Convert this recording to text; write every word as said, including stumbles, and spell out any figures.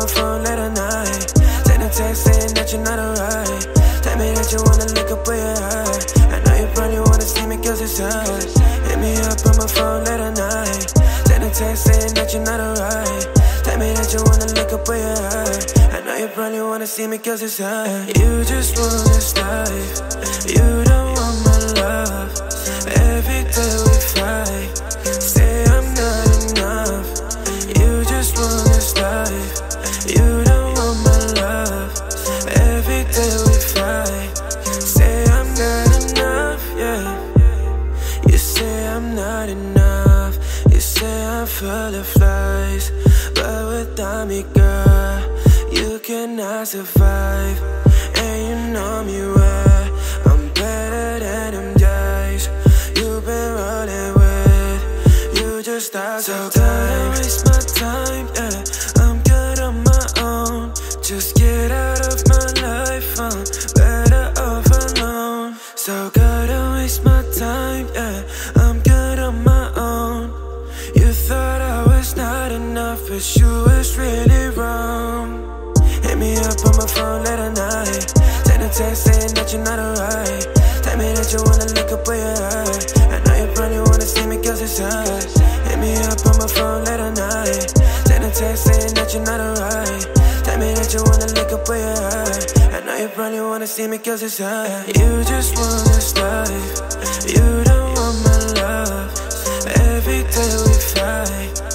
my phone late at night. Send a text saying that you're not alright. Tell me that you wanna look up where you're at. I know you probably wanna see me cause it's hot. Hit me up on my phone late at night. Send a text saying that you're not alright. Tell me that you wanna look up where you're at. I know you probably wanna see me cause it's hot. You just want this life. You don't want my love. Every day we fight. Say I'm not enough. You just want this life. You don't want my love. Every day we fight. Say I'm not enough, yeah. You say I'm not enough. You say I'm full of flies. But without me, girl, you cannot survive. And you know me well, I'm better than them guys you've been rolling with. You just start so don't waste my time, yeah. I'm good on my own. Just get out of my life, I'm better off alone. So God, don't waste my time, yeah. I'm good on my own. You thought I was not enough, but you was really wrong. Hit me up on my phone late at night. Send a text saying that you're not alright. Tell me that you wanna look up where you're at. I know you probably wanna see me cause it's hot. Hit me up on my phone late at night. Send a text saying that you're not alright. Tell me that you wanna look up where you're at. I know you probably wanna see me cause it's hot. You just want this life. You don't want my love. Every day we fight.